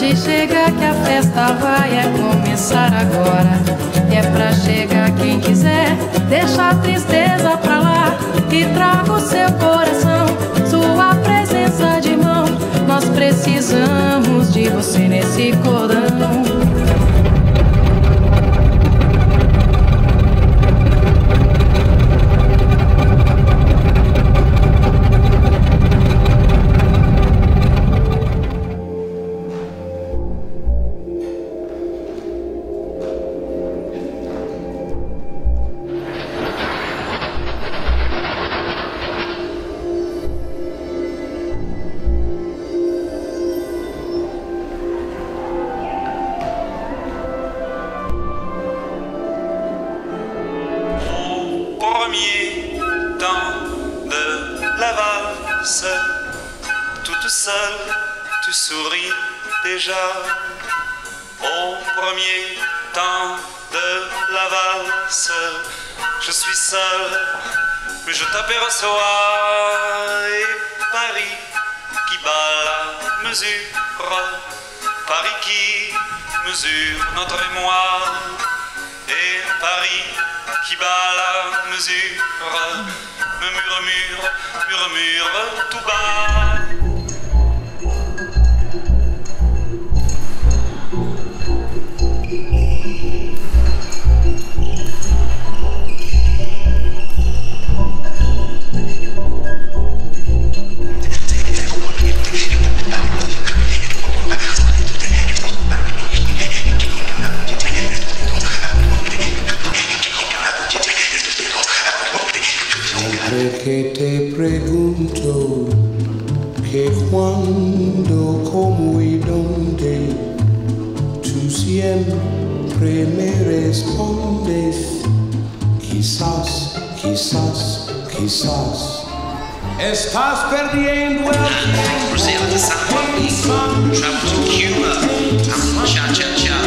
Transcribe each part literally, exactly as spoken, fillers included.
noite chega que a festa vai é começar agora. É pra chegar quem quiser, deixa a tristeza pra lá e traga o seu coração, sua presença de mão. Nós precisamos de você nesse cordão. Premier temps de la valse, toute seule, tu souris déjà. Au premier temps de la valse, je suis seul, mais je t'aperçois. Et Paris qui bat la mesure, Paris qui mesure notre mémoire. Et Paris qui bat la mesure, me murmure, murmure tout bas. Que te pregunto que cuando, cómo y dónde, tú siempre me respondes, quizás, quizás, quizás. Estás perdiendo el tiempo. Brazil to San Juan, travel to Cuba, and cha-cha-cha.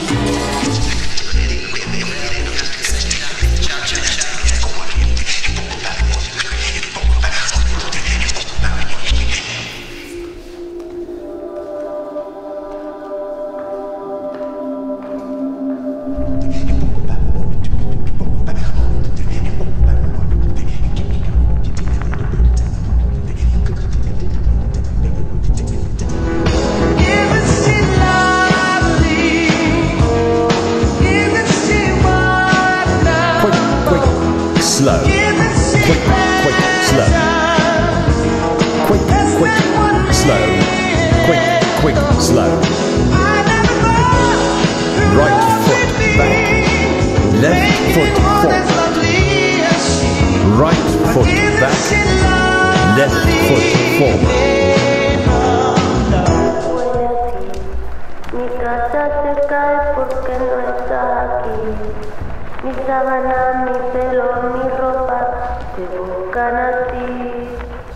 Slow, quick, quick, slow, quick, quick, slow, quick, quick, slow. Right foot back, left foot forward. Right foot back, left foot forward. Mi casa se cae porque no estás aquí. Mi sábana, mi pelo, mi ropa te buscan a ti.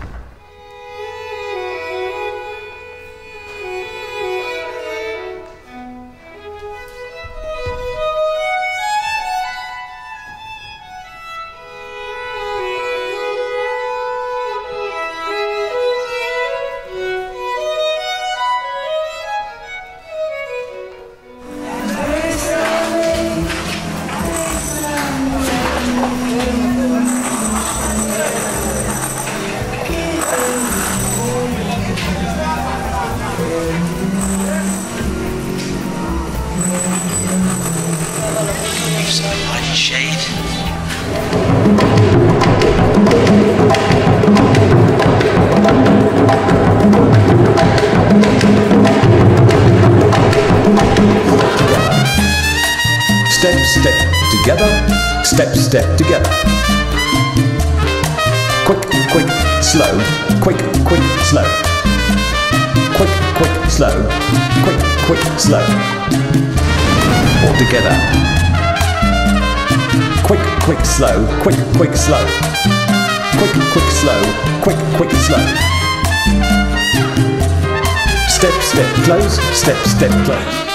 Bloody shade. Step, step, together, step, step, together. Quick, quick, slow, quick, quick, slow. Quick, quick, slow, quick, quick, slow. All together. Quick, quick, slow, quick, quick, slow. Quick, quick, slow, quick, quick, slow. Step, step, close, step, step, close.